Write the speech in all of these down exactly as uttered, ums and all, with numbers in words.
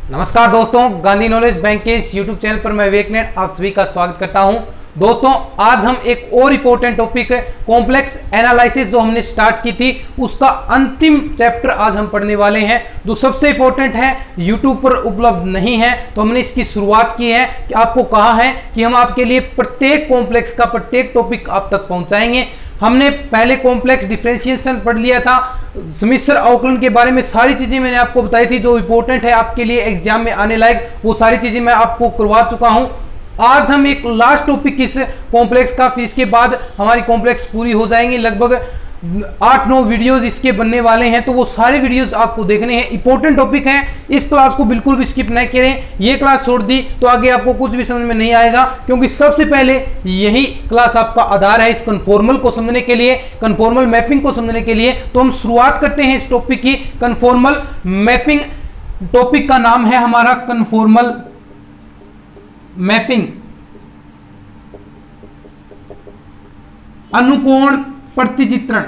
नमस्कार दोस्तों, Gandhi knowledge bank के इस यूट्यूब चैनल पर मैं विवेक ने आप सभी का स्वागत करता हूं। दोस्तों, आज हम एक और इंपॉर्टेंट टॉपिक कॉम्प्लेक्स एनालिसिस जो हमने स्टार्ट की थी उसका अंतिम चैप्टर आज हम पढ़ने वाले हैं, जो सबसे इंपॉर्टेंट है, यूट्यूब पर उपलब्ध नहीं है। तो हमने इसकी शुरुआत की है कि आपको कहा है कि हम आपके लिए प्रत्येक कॉम्प्लेक्स का प्रत्येक टॉपिक आप तक पहुंचाएंगे। हमने पहले कॉम्प्लेक्स डिफरेंशिएशन पढ़ लिया था, समिश्र अवकलन के बारे में सारी चीजें मैंने आपको बताई थी जो इंपॉर्टेंट है आपके लिए एग्जाम में आने लायक, वो सारी चीजें मैं आपको करवा चुका हूं। आज हम एक लास्ट टॉपिक इस कॉम्प्लेक्स का, फिर इसके बाद हमारी कॉम्प्लेक्स पूरी हो जाएंगी। लगभग आठ नौ वीडियोस इसके बनने वाले हैं, तो वो सारे वीडियोस आपको देखने हैं। इंपॉर्टेंट टॉपिक है, इस क्लास को बिल्कुल भी स्किप नहीं करें। ये क्लास छोड़ दी तो आगे आपको कुछ भी समझ में नहीं आएगा, क्योंकि सबसे पहले यही क्लास आपका आधार है इस कन्फॉर्मल को समझने के लिए, कन्फॉर्मल मैपिंग को समझने के लिए। तो हम शुरुआत करते हैं इस टॉपिक की, कन्फॉर्मल मैपिंग। टॉपिक का नाम है हमारा कन्फॉर्मल मैपिंग, अनुकोण प्रतिचित्रण।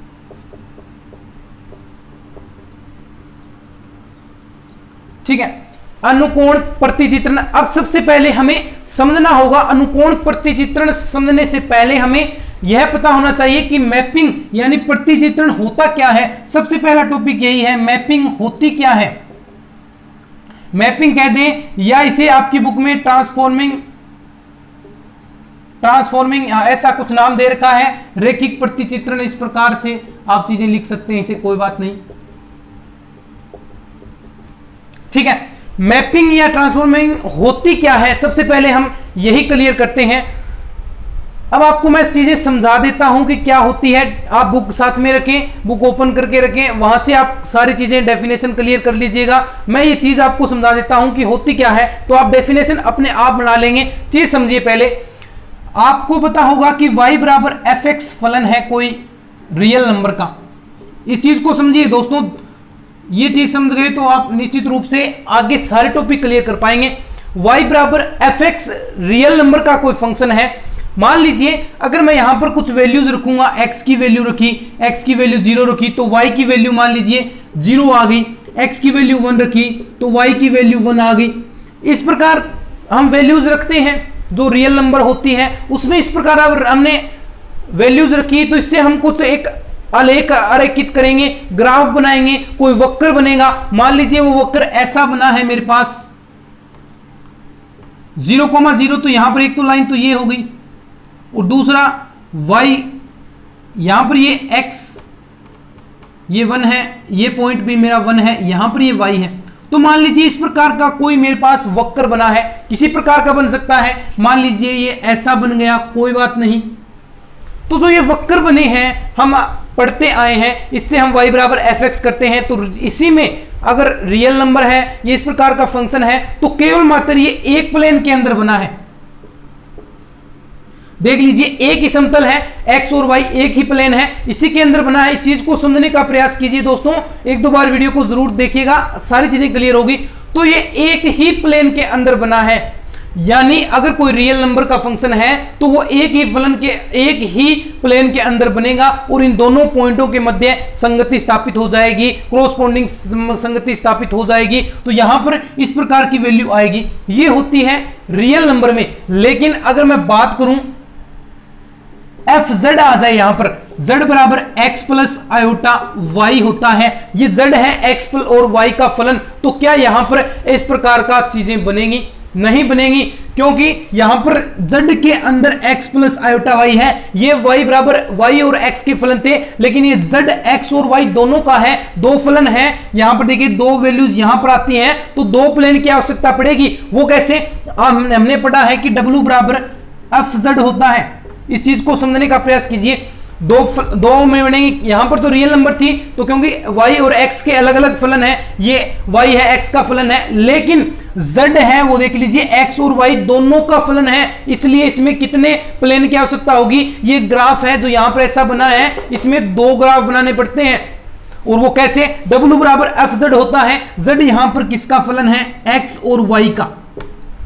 ठीक है, अनुकोण प्रतिचित्रण। अब सबसे पहले हमें समझना होगा, अनुकोण प्रतिचित्रण समझने से पहले हमें यह पता होना चाहिए कि मैपिंग यानी प्रतिचित्रण होता क्या है। सबसे पहला टॉपिक यही है, मैपिंग होती क्या है। मैपिंग कह दें या इसे आपकी बुक में ट्रांसफॉर्मिंग ट्रांसफॉर्मिंग ऐसा कुछ नाम दे रखा है, रेखिक प्रतिचित्रण। इस प्रकार से आप चीजें लिख सकते हैं, इसे कोई बात नहीं। ठीक है, मैपिंग या ट्रांसफॉर्मिंग होती क्या है, सबसे पहले हम यही क्लियर करते हैं। अब आपको मैं चीजें समझा देता हूं कि क्या होती है। आप बुक साथ में रखें, बुक ओपन करके रखें, वहां से आप सारी चीजें डेफिनेशन क्लियर कर लीजिएगा। मैं ये चीज आपको समझा देता हूं कि होती क्या है, तो आप डेफिनेशन अपने आप बना लेंगे। चीज समझिए। पहले आपको पता होगा कि y बराबर एफ एक्स फलन है कोई रियल नंबर का। इस चीज को समझिए दोस्तों, ये चीज समझ गए तो आप निश्चित रूप से आगे सारे टॉपिक क्लियर कर पाएंगे। y बराबर एफ एक्स रियल नंबर का कोई फंक्शन है। मान लीजिए अगर मैं यहां पर कुछ वैल्यूज रखूंगा, x की वैल्यू रखी, x की वैल्यू जीरो रखी तो y की वैल्यू मान लीजिए जीरो आ गई, x की वैल्यू वन रखी तो y की वैल्यू वन आ गई। इस प्रकार हम वैल्यूज रखते हैं जो रियल नंबर होती है, उसमें इस प्रकार अगर हमने वैल्यूज रखी तो इससे हम कुछ एक आलेख आरेखित करेंगे, ग्राफ बनाएंगे, कोई वक्र बनेगा। मान लीजिए वो वक्र ऐसा बना है मेरे पास जीरो कोमा जीरो, तो यहां पर एक तो लाइन तो ये हो गई, और दूसरा y, यहां पर ये x ये वन है, ये पॉइंट भी मेरा वन है, यहां पर ये y है। तो मान लीजिए इस प्रकार का कोई मेरे पास वक्र बना है, किसी प्रकार का बन सकता है। मान लीजिए ये ऐसा बन गया, कोई बात नहीं। तो जो ये वक्र बने हैं हम पढ़ते आए हैं, इससे हम y बराबर एफ एक्स करते हैं। तो इसी में अगर रियल नंबर है, ये इस प्रकार का फंक्शन है, तो केवल मात्र ये एक प्लेन के अंदर बना है। देख लीजिए, एक ही समतल है, x और y एक ही प्लेन है, इसी के अंदर बना है। इस चीज को समझने का प्रयास कीजिए दोस्तों, एक दो बार वीडियो को जरूर देखिएगा, सारी चीजें क्लियर होगी। तो ये एक ही प्लेन के अंदर बना है, यानी अगर कोई रियल नंबर का फंक्शन है तो वो एक ही प्लेन के एक ही प्लेन के अंदर बनेगा, और इन दोनों पॉइंटों के मध्य संगति स्थापित हो जाएगी, क्रॉसपोंडिंग संगति स्थापित हो जाएगी। तो यहां पर इस प्रकार की वैल्यू आएगी, ये होती है रियल नंबर में। लेकिन अगर मैं बात करूं एफ जेड आ जाए, यहां पर z बराबर x प्लस आयोटा y होता है, ये z है x प्लस और y का फलन। तो क्या यहां पर इस प्रकार का चीजें बनेंगी? नहीं बनेंगी, क्योंकि यहां पर z के अंदर x प्लस आयोटा y है, ये y बराबर y और x के फलन थे, लेकिन ये z x और y दोनों का है, दो फलन है। यहां पर देखिए दो वैल्यूज यहां पर आती हैं, तो दो प्लेन की आवश्यकता पड़ेगी। वो कैसे? हमने पढ़ा है कि w बराबर एफ जेड होता है। इस चीज को समझने का प्रयास कीजिए। दो दो में बनेगी, यहां पर तो रियल नंबर थी, तो क्योंकि y और x के अलग अलग फलन है, ये y है, x का फलन है, लेकिन z है वो देख लीजिए x और y दोनों का फलन है, इसलिए इसमें कितने प्लेन की आवश्यकता होगी? ये ग्राफ है जो यहां पर ऐसा बना है, इसमें दो ग्राफ बनाने पड़ते हैं। और वो कैसे? w बराबर एफ जेड होता है, z यहां पर किसका फलन है? x और y का।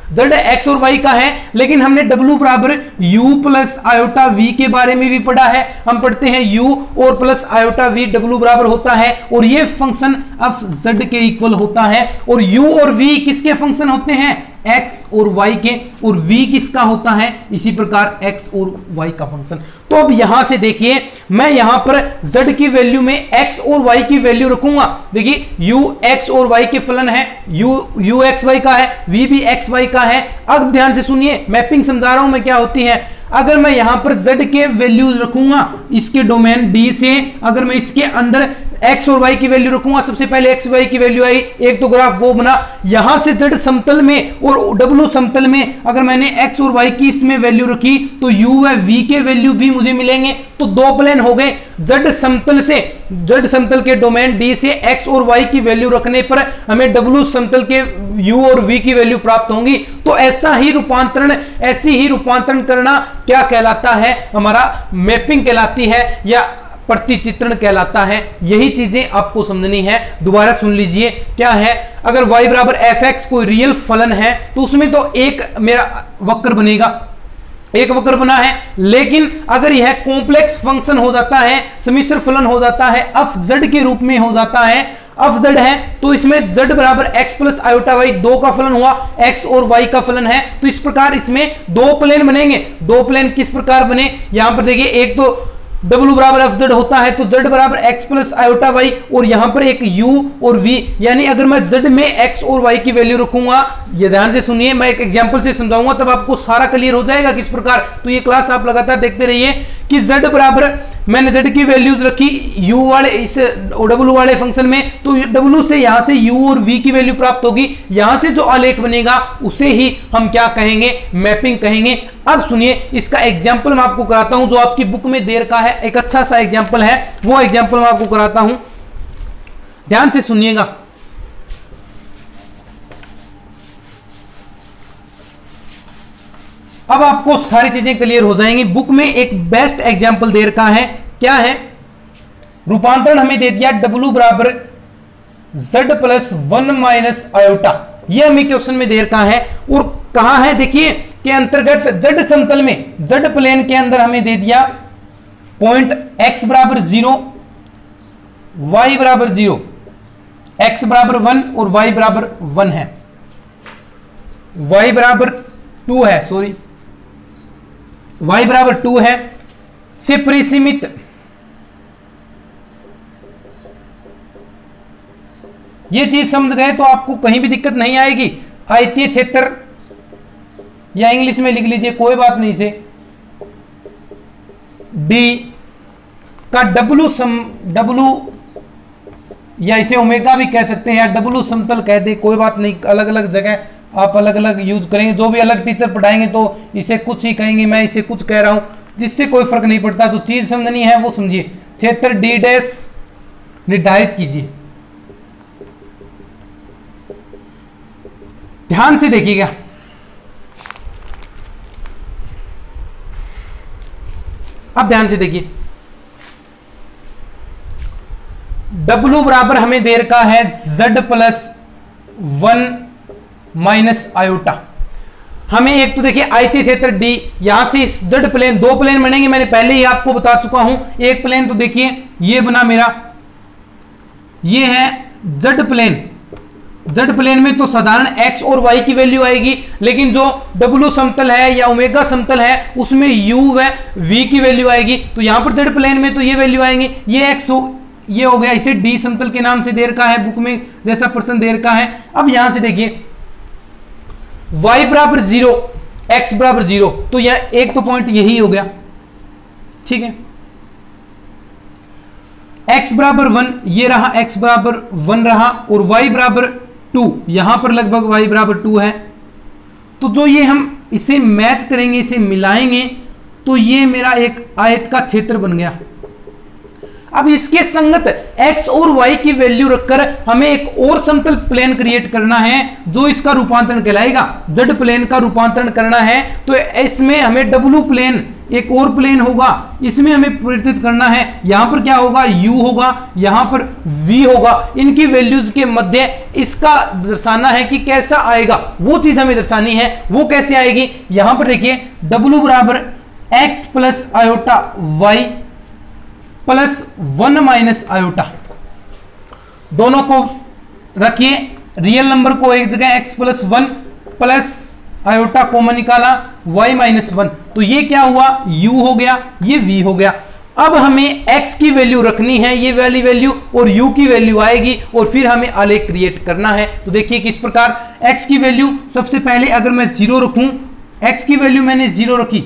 z x और y का है, लेकिन हमने w बराबर u प्लस आयोटा v के बारे में भी पढ़ा है। हम पढ़ते हैं u और प्लस आयोटा v w बराबर होता है, और ये फंक्शन अब z के इक्वल होता है। और u और v किसके फंक्शन होते हैं? x और y के, और v किसका होता है? इसी प्रकार x और y का फंक्शन। तो अब यहां से देखिए, मैं यहां पर z की वैल्यू में x और y की वैल्यू रखूंगा। देखिए u x और y के फलन है, u u x y का है, v भी x y का है। अब ध्यान से सुनिए, मैपिंग समझा रहा हूं मैं क्या होती है। अगर मैं यहां पर z के वैल्यूज रखूंगा इसके डोमेन d से, अगर मैं इसके अंदर x और y की वैल्यू रखूंगा, सबसे पहले x y की वैल्यू आई, एक तो ग्राफ वो बना। यहां से z समतल में और w समतल में अगर मैंने x और y की इसमें वैल्यू रखी तो u व v के वैल्यू भी मुझे मिलेंगे। तो दो प्लेन हो गए। z समतल से, z समतल के डोमेन d से x और y की वैल्यू रखने पर हमें w समतल के u और v की वैल्यू प्राप्त होंगी। तो ऐसा ही रूपांतरण, ऐसी ही रूपांतरण करना क्या कहलाता है? हमारा मैपिंग कहलाती है या प्रतिचित्रण कहलाता है। यही चीजें आपको समझनी है। दोबारा सुन लीजिए क्या है। अगर y बराबर एफ एक्स कोई रियल फलन है तो उसमें तो एक मेरा वक्र बनेगा, एक वक्र बना है। लेकिन अगर यह कॉम्प्लेक्स फंक्शन हो जाता है, सम्मिश्र फलन हो जाता है, एफ जेड के रूप में हो जाता है, एफ जेड है, तो इसमें z बराबर x प्लस आयोटा वाई दो का फलन हुआ, x और y का फलन है। तो इस प्रकार इसमें दो प्लेन बनेंगे। दो प्लेन किस प्रकार बने? यहां पर देखिए, एक तो w बराबर एफ जेड होता है तो z बराबर x प्लस आयोटा वाई, और यहां पर एक u और v, यानी अगर मैं z में x और y की वैल्यू रखूंगा, ये ध्यान से सुनिए, मैं एक एग्जांपल से समझाऊंगा तब आपको सारा क्लियर हो जाएगा किस प्रकार। तो ये क्लास आप लगातार देखते रहिए कि z बराबर मैंने z की वैल्यूज रखी u वाले इस w वाले फंक्शन में, तो w से यहां से u और v की वैल्यू प्राप्त होगी। यहां से जो आलेख बनेगा उसे ही हम क्या कहेंगे? मैपिंग कहेंगे। अब सुनिए, इसका एग्जाम्पल मैं आपको कराता हूं जो आपकी बुक में देर का है। एक अच्छा सा एग्जाम्पल है, वो एग्जाम्पल मैं आपको कराता हूं, ध्यान से सुनिएगा। अब आपको सारी चीजें क्लियर हो जाएंगी। बुक में एक बेस्ट एग्जाम्पल दे रखा है। क्या है? रूपांतरण हमें दे दिया w बराबर z plus one minus iota, यह हमें क्वेश्चन में दे रखा है। और कहा है देखिए के अंतर्गत z समतल में, z प्लेन के अंदर हमें दे दिया पॉइंट x बराबर जीरो, y बराबर जीरो, x बराबर वन और y बराबर वन है, y बराबर टू है, सॉरी y बराबर टू है, से परिसीमित ये चीज समझ गए तो आपको कहीं भी दिक्कत नहीं आएगी। आयतीय क्षेत्र, या इंग्लिश में लिख लीजिए, कोई बात नहीं, से d का w सम w, या इसे ओमेगा भी कह सकते हैं, या w समतल कह दे, कोई बात नहीं। अलग अलग जगह आप अलग अलग यूज करेंगे, जो भी अलग टीचर पढ़ाएंगे तो इसे कुछ ही कहेंगे, मैं इसे कुछ कह रहा हूं, जिससे कोई फर्क नहीं पड़ता। तो चीज समझनी है वो समझिए। क्षेत्र डी डैश निर्धारित कीजिए, ध्यान से देखिएगा। अब ध्यान से देखिए, W बराबर हमें दे रखा है Z plus one minus iota. हमें एक तो देखिए आयतीय क्षेत्र D, यहां से Z प्लेन, दो प्लेन बनेंगे, मैंने पहले ही आपको बता चुका हूं। एक प्लेन तो देखिए ये बना मेरा, ये है Z प्लेन। Z प्लेन में तो साधारण x और y की वैल्यू आएगी, लेकिन जो W समतल है या ओमेगा समतल है उसमें u व v की वैल्यू आएगी। तो यहां पर Z प्लेन में तो ये वैल्यू आएंगी, ये x हो, ये हो गया। इसे D समतल के नाम से दे रखा है, बुक में जैसा प्रश्न दे रखा है। अब यहां से देखिए y बराबर जीरो, x बराबर जीरो, तो यह एक तो पॉइंट यही हो गया, ठीक है। x बराबर वन, ये रहा x बराबर वन रहा, और y बराबर टू, यहां पर लगभग y बराबर टू है। तो जो ये हम इसे मैच करेंगे, इसे मिलाएंगे, तो ये मेरा एक आयत का क्षेत्र बन गया। अब इसके संगत x और y की वैल्यू रखकर हमें एक और समतल प्लेन क्रिएट करना है जो इसका रूपांतरण कहलाएगा। z प्लेन का रूपांतरण करना है, तो इसमें हमें w प्लेन एक और प्लेन होगा, इसमें हमें परिवर्तित करना है। यहां पर क्या होगा, u होगा, यहां पर v होगा। इनकी वैल्यूज के मध्य इसका दर्शाना है कि कैसा आएगा, वो चीज हमें दर्शानी है। वो कैसे आएगी, यहां पर देखिए w बराबर x plus iota y plus one minus iota, दोनों को रखिए, रियल नंबर को एक जगह x plus one plus iota common निकाला y माइनस वन, तो ये क्या हुआ, u हो गया, ये v हो गया। अब हमें x की वैल्यू रखनी है, ये वाली वैल्यू, और u की वैल्यू आएगी, और फिर हमें आलेख क्रिएट करना है। तो देखिए किस प्रकार, x की वैल्यू सबसे पहले अगर मैं जीरो रखूं, x की वैल्यू मैंने जीरो रखी,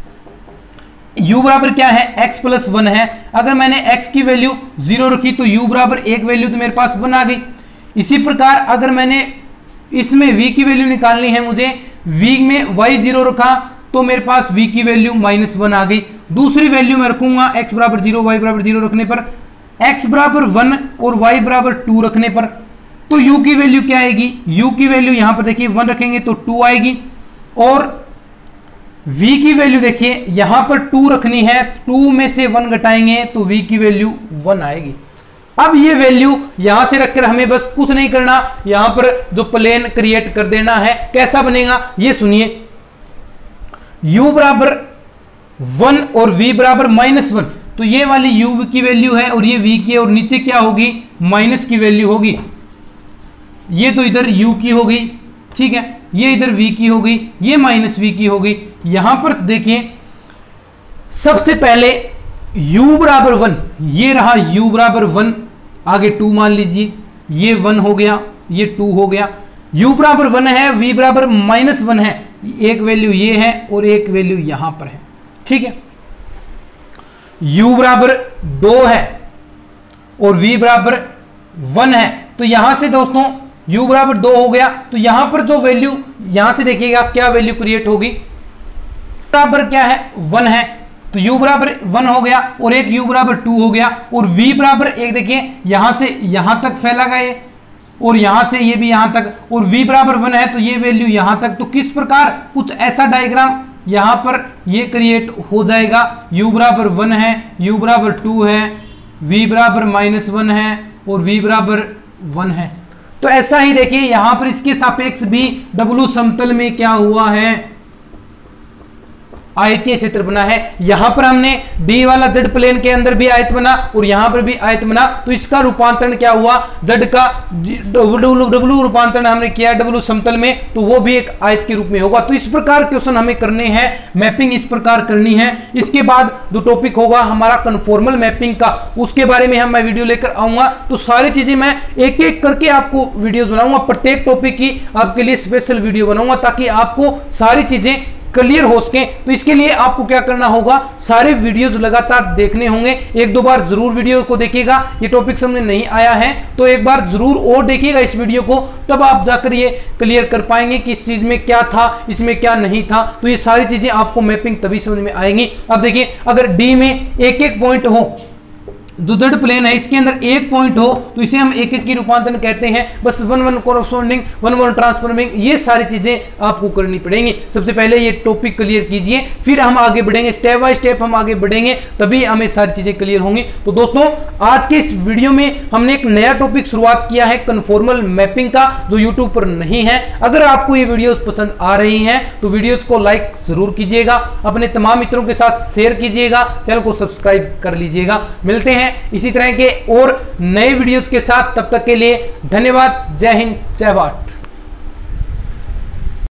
u बराबर क्या है, x प्लस वन है। अगर मैंने x की वैल्यू जीरो रखी तो u बराबर एक वैल्यू तो मेरे पास वन आ गई। इसी प्रकार अगर मैंने इसमें v की वैल्यू निकालनी है मुझे, v में y जीरो रखा तो मेरे पास v की वैल्यू माइनस वन आ गई। दूसरी वैल्यू मैं रखूंगा x बराबर जीरो, y बराबर जीरो रखने पर, x बराबर वन और y बराबर टू रखने पर, तो u की वैल्यू क्या आएगी, u की वैल्यू यहां पर देखिए वन रखेंगे तो टू आएगी, और v की वैल्यू देखिए यहां पर टू रखनी है, टू में से वन घटाएंगे तो v की वैल्यू वन आएगी। अब ये वैल्यू यहां से रखकर हमें बस कुछ नहीं करना, यहां पर जो प्लेन क्रिएट कर देना है। कैसा बनेगा ये सुनिए, u बराबर वन और v बराबर माइनस वन, तो ये वाली u की वैल्यू है और ये v की है, और नीचे क्या होगी, माइनस की वैल्यू होगी। ये तो इधर u की हो गई, ठीक है, ये इधर v की हो गई, ये माइनस v की हो गई। यहां पर देखिए सबसे पहले u बराबर वन, ये रहा u बराबर वन, आगे टू मान लीजिए, ये वन हो गया, ये टू हो गया। u बराबर वन है, v बराबर माइनस वन है, एक वैल्यू ये है और एक वैल्यू यहां पर है, ठीक है। u बराबर दो है और v बराबर वन है, तो यहां से दोस्तों u बराबर दो हो गया, तो यहां पर जो वैल्यू, यहां से देखिएगा क्या वैल्यू क्रिएट होगी, बराबर क्या है, वन है, तो u बराबर वन हो गया, और एक u बराबर टू हो गया, और v बराबर एक देखिए यहां से यहां तक फैला गया ये, और यहां से ये भी यहां तक, और v बराबर वन है तो ये वैल्यू यहां तक। तो किस प्रकार कुछ ऐसा डायग्राम यहां पर ये क्रिएट हो जाएगा, u बराबर वन है, u बराबर टू है, v बराबर माइनस वन है और v बराबर वन है। तो ऐसा ही देखिए यहां पर इसके सापेक्ष भी w समतल में क्या हुआ है, आयतीय क्षेत्र बना है। यहां पर हमने D वाला Z प्लेन के अंदर भी आयत बना और यहां पर भी आयत बना, तो इसका रूपांतरण क्या हुआ, Z का W रूपांतरण हमने किया W समतल में, तो वो भी एक आयत के रूप में होगा। तो इस प्रकार क्वेश्चन हमें करने हैं, मैपिंग इस प्रकार करनी है। इसके बाद जो टॉपिक होगा हमारा कन्फॉर्मल मैपिंग का, उसके बारे में हम मैं वीडियो लेकर आऊंगा। तो सारी चीजें मैं एक एक करके आपको वीडियोस बनाऊंगा, प्रत्येक टॉपिक की आपके लिए स्पेशल वीडियो बनाऊंगा ताकि आपको सारी चीजें क्लियर हो सके। तो इसके लिए आपको क्या करना होगा, सारे वीडियोस लगातार देखने होंगे। एक दो बार जरूर वीडियो को देखिएगा, ये टॉपिक समझ नहीं आया है तो एक बार जरूर और देखिएगा इस वीडियो को, तब आप जाकर ये क्लियर कर पाएंगे कि इस चीज में क्या था, इसमें क्या नहीं था। तो ये सारी चीजें आपको मैपिंग तभी समझ में आएंगी। अब देखिए अगर डी में एक एक पॉइंट हो, जो जेड प्लेन है इसके अंदर एक पॉइंट हो तो इसे हम एक एक की रूपांतरण कहते हैं। बस one one corresponding, one one transforming, ये सारी चीजें आपको करनी पड़ेंगी। सबसे पहले ये टॉपिक क्लियर कीजिए, फिर हम आगे बढ़ेंगे, स्टेप बाय स्टेप हम आगे बढ़ेंगे, तभी हमें सारी चीजें क्लियर होंगी। तो दोस्तों आज के इस वीडियो में हमने एक नया टॉपिक शुरुआत किया है कन्फॉर्मल मैपिंग का, जो यूट्यूब पर नहीं है। अगर आपको ये वीडियोस पसंद आ रही हैं तो वीडियोस को लाइक जरूर कीजिएगा, अपने तमाम मित्रों के साथ शेयर कीजिएगा, चैनल को सब्सक्राइब कर लीजिएगा। मिलते हैं इसी तरह के और नए वीडियोस के साथ, तब तक के लिए धन्यवाद। जय हिंद, जय भारत।